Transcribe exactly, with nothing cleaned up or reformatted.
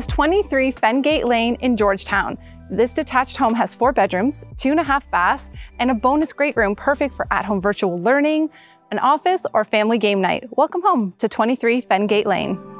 is twenty-three Fengate Lane in Georgetown. This detached home has four bedrooms, two and a half baths, and a bonus great room perfect for at-home virtual learning, an office, or family game night. Welcome home to twenty-three Fengate Lane.